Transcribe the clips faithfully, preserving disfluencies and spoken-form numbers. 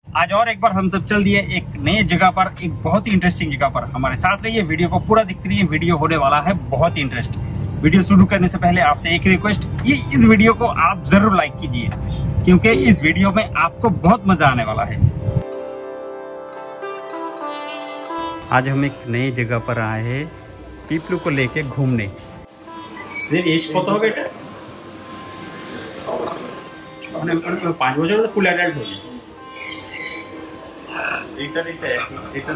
आज और एक बार हम सब चल दिए एक नए जगह पर, एक बहुत ही इंटरेस्टिंग जगह पर। हमारे साथ रहिए, वीडियो को पूरा देखते रहिए, वीडियो होने वाला है बहुत ही इंटरेस्टिंग। वीडियो शुरू करने से पहले आपसे एक रिक्वेस्ट, ये इस वीडियो को आप जरूर लाइक कीजिए, क्योंकि इस वीडियो में आपको बहुत मजा आने वाला है। आज हम एक नई जगह पर आए हैं पीपलू को लेके घूमने। एज कत হবে এটা? মানে পাঁচ বছর ফুল অ্যাডাল্ট হয়ে যায়। এটা এটা এটা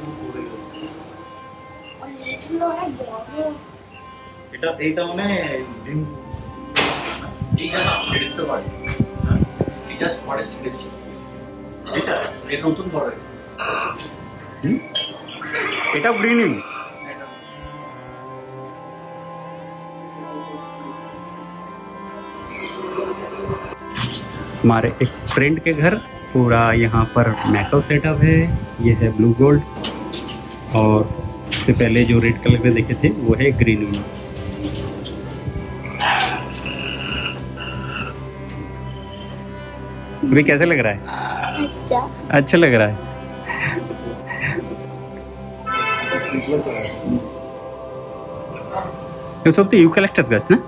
এটা এটা মানে ডিম এটা ছেড়ে দিতে পারি। এটা পরে ছেড়েছি। এটা এটা নতুন ধরে। হুম এটা গ্রিনিং। हमारे एक फ्रेंड के घर पूरा यहाँ पर मैकअप सेटअप है। ये है ब्लू गोल्ड, और उससे पहले जो रेड कलर के देखे थे वो है ग्रीन विंग। अभी कैसे लग रहा है? अच्छा अच्छा लग रहा है। ये सब तो यूकैलिप्टस गाछ ना।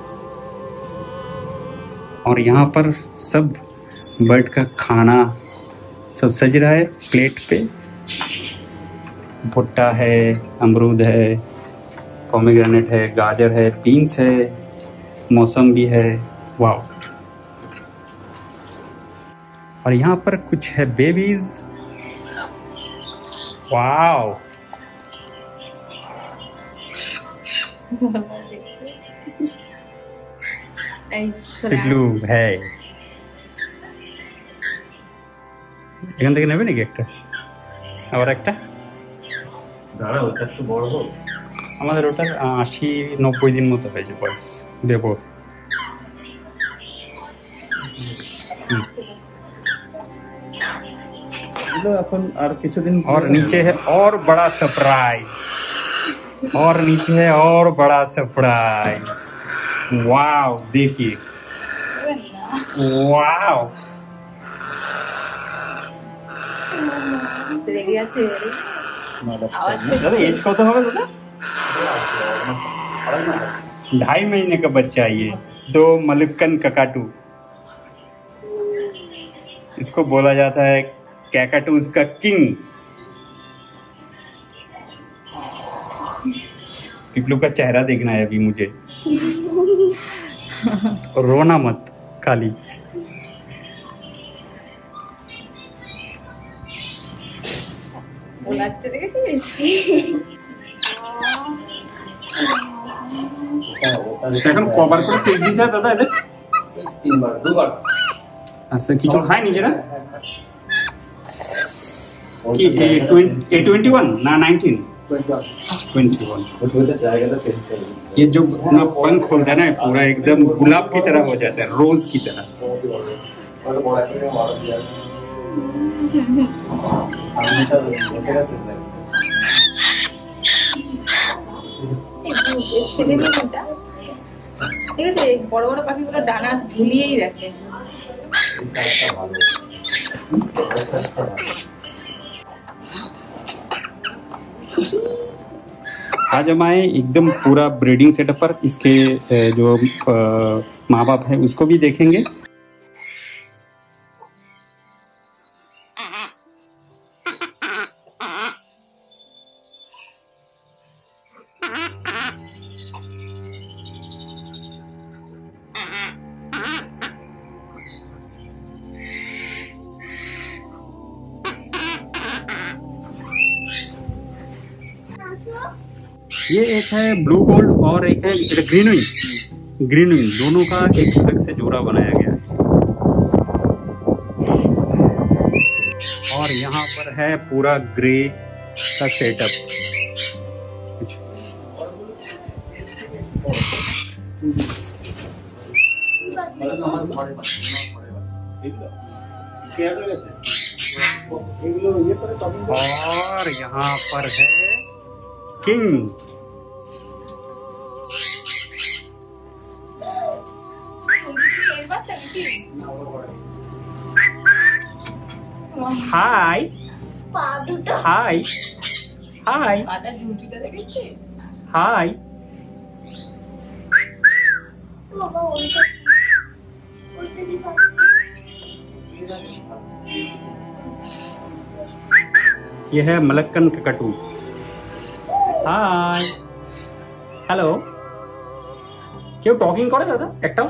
और यहाँ पर सब बर्ड का खाना सब सज रहा है प्लेट पे। भुट्टा है, अमरूद है, पोमेग्रेनेट है, गाजर है, बीन्स है, मौसम्बी है। वाव। और यहाँ पर कुछ है बेबीज। वाव। पिपलू है। এখান থেকে নেবে নাকি একটা? আবার একটা দাঁড়া, ওটা একটু বড় হোক। আমাদের ওটার আশি নব্বই দিন মতো হয়েছে বয়স। দেবো। এখন আর কিছুদিন। और नीचे है और बड़ा सरप्राइज, और नीचे है और बड़ा सरप्राइज। वाव, देखिए। वाव। एज कत होगा दादा? ढाई महीने का बच्चा है ये। दो मलुक्कन ककाटू। इसको बोला जाता है कैकाटूज का किंग। पिपलू का चेहरा देखना है अभी मुझे। तो रोना मत खाली। এখন কভার করে ফেক দিয়েছে দাদা এদের? তিনবার দুবার। আচ্ছা, কিছু খায় নিজে না কি? এ টোয়েন্টি ওয়ান না नाइनटीन? Twenty one. ये जो अपना पंख खोलता है ना, पूरा एकदम गुलाब की तरह हो जाता है, रोज की तरह। ঠিক আছে, বড় বড় পাখিগুলো ডানা ঝুলিয়েই রাখে। आज हम आए एकदम पूरा ब्रीडिंग सेटअप पर। इसके जो माँ बाप है उसको भी देखेंगे। ये एक है ब्लू गोल्ड और एक है ग्रीन विंग। ग्रीन विंग दोनों का एक अलग से जोड़ा बनाया गया है। और यहाँ पर है पूरा ग्रे का सेटअप। और यहाँ पर है किंग। হাই পা দুটো হাই হাই পাটা ঝুঁটিটা দেখেছি। হাই। বাবা ওইটা ওইটা দি পা ये है मलक्कन ककटू। हाय हेलो क्यों टॉकिंग करे दादा एकटाও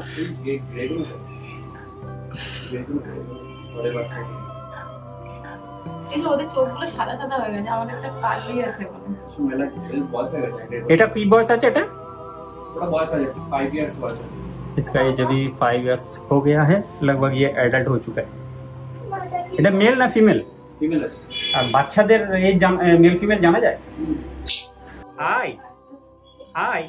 এই যে ওদের চোখগুলো সাদা সাদা হয়ে গেছে, আমার একটা কালি আছে এখন। এটা কি বয়স আছে এটা? थोड़ा बॉयस आ जाती है, फाइव इयर्स बॉयस है। इसका एज अभी फाइव इयर्स हो गया है, लगभग ये एडल्ट हो चुका है। এটা মেল না ফিমেল? फीमेल है। আর বাচ্চাদের এই মেল ফিমেল জানা যায়? হাই হাই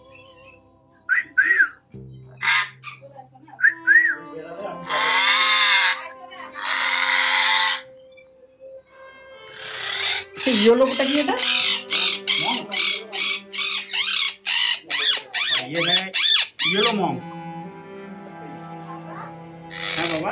ये लोगটা কি এটা? ये है येलो मॉन्क। हाँ बाबा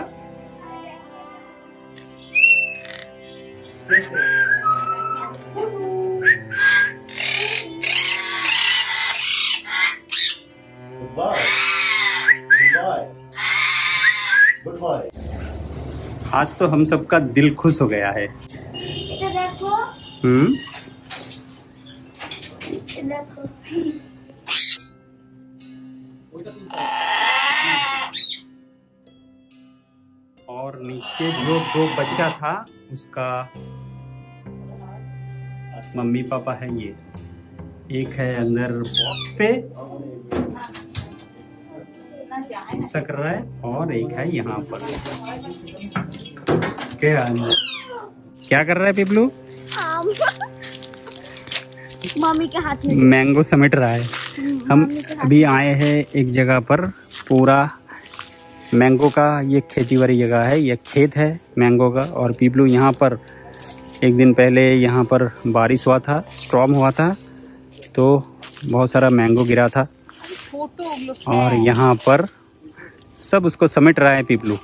गुड बॉय। आज तो हम सबका दिल खुश हो गया है। এটা দেখো हम्म এটা দেখো और नीचे जो दो बच्चा था उसका मम्मी पापा है, ये एक है अंदर बॉक्स पे ऐसा कर रहा है और एक है यहाँ पर। क्या क्या कर रहा है पिपलू? आम मम्मी के हाथ में मैंगो समेट रहा है। हम अभी आए हैं एक जगह पर, पूरा मैंगो का ये खेती वाली जगह है, ये खेत है मैंगो का। और पीपलू यहाँ पर एक दिन पहले यहाँ पर बारिश हुआ था, स्टॉर्म हुआ था, तो बहुत सारा मैंगो गिरा था और यहाँ पर सब उसको समेट रहा है पीपलू।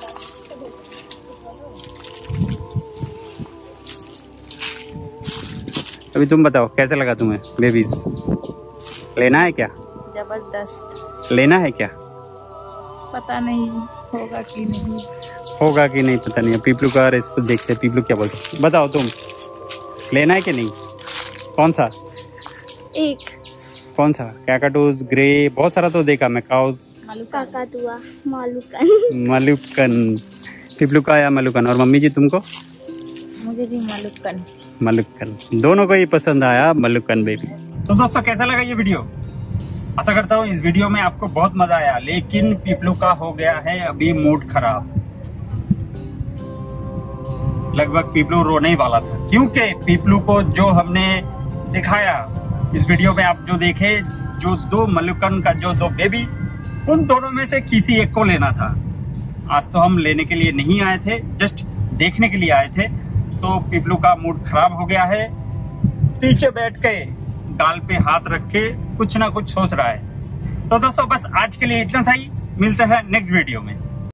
अभी तुम बताओ कैसा लगा तुम्हें बेबीज? लेना है क्या? जबरदस्त। लेना है क्या? पता नहीं होगा कि नहीं। होगा कि नहीं पता नहीं। पीपलू का रेस्पॉन्स देखते हैं, पीपलू क्या बोलते हैं। बताओ तुम लेना है कि नहीं? कौन सा? एक कौन सा? कैकाटूस, ग्रे, बहुत सारा तो देखा मैं। काउस, काकातुआ, मालूकन। मलुकन। पीपलू का या मलुकन? और मम्मी जी तुमको? मुझे भी मालूकन। मलुकन। दोनों को ही पसंद आया मलुकन बेबी। तो दोस्तों कैसा लगा ये वीडियो? आशा करता हूँ इस वीडियो में आपको बहुत मजा आया, लेकिन पीपलू का हो गया है अभी मूड खराब। लगभग पीपलू रोने ही वाला था, क्योंकि पीपलू को जो हमने दिखाया इस वीडियो में, आप जो देखे, जो दो मलुकन का जो दो बेबी, उन दोनों में से किसी एक को लेना था। आज तो हम लेने के लिए नहीं आए थे, जस्ट देखने के लिए आए थे। तो पीपलू का मूड खराब हो गया है, पीछे बैठ के गाल पे हाथ रख के कुछ ना कुछ सोच रहा है। तो दोस्तों बस आज के लिए इतना सा ही, मिलते हैं नेक्स्ट वीडियो में।